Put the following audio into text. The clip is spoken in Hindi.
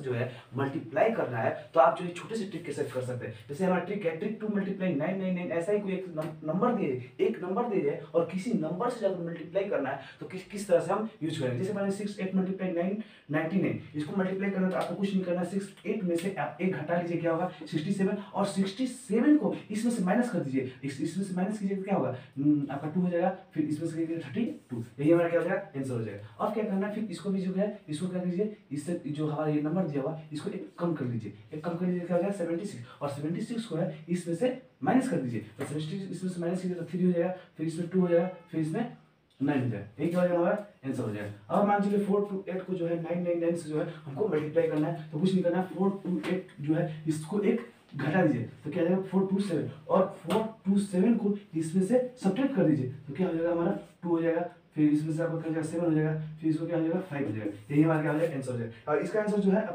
जो है मल्टीप्लाई करना है तो आप जो है छोटे से ट्रिक के साथ कर सकते हैं। जैसे हमारा ट्रिक है ट्रिक टू मल्टीप्लाई 999, ऐसा ही कोई एक नंबर दे दिया और किसी नंबर से जब मल्टीप्लाई करना है तो किस तरह से हम यूज करेंगे। जैसे मैंने 6 8 मल्टीप्लाई 9 99, इसको मल्टीप्लाई करना तो आपको कुछ नहीं करना, 6 8 में से आप 1 घटा लीजिए, क्या होगा 67, और 67 को इसमें से माइनस कर दीजिए, इसमें से माइनस कीजिए तो क्या होगा आपका 2 हो जाएगा, फिर इसमें से कीजिए 32, यही हमारा क्या हो जाएगा आंसर हो जाएगा। अब क्या करना है, फिर इसको भी जो है इसको क्या कीजिए, इससे जो हमारा ये नंबर दिया हुआ इसको एक कम कर लीजिए, क्या हो जाएगा 76, और 76 को है इसमें से माइनस कर दीजिए, तो 76 इसमें से माइनस कीजिए तो 3 हो जाएगा, फिर इसमें 2 हो जाएगा, फिर इसमें 9 हो जाएगा, यही क्या हो जाएगा हमारा आंसर हो जाएगा। अब मान लीजिए 4 to 8 को जो है 999 से जो है हमको मल्टीप्लाई करना है, तो कुछ नहीं करना है, 4 to 8 जो है इसको एक घटा दीजिए तो क्या हो जाएगा 4 to 7, और 4 to 7 को इसमें से सब्ट्रैक्ट कर दीजिए तो क्या हो जाएगा हमारा 2 हो जाएगा, फिर इसमें से आपका क्या हो जाएगा 7 हो जाएगा, फिर इसको क्या हो जाएगा 5 हो जाएगा, यही हमारा क्या हो जाएगा आंसर हो जाएगा। और इसका आंसर जो है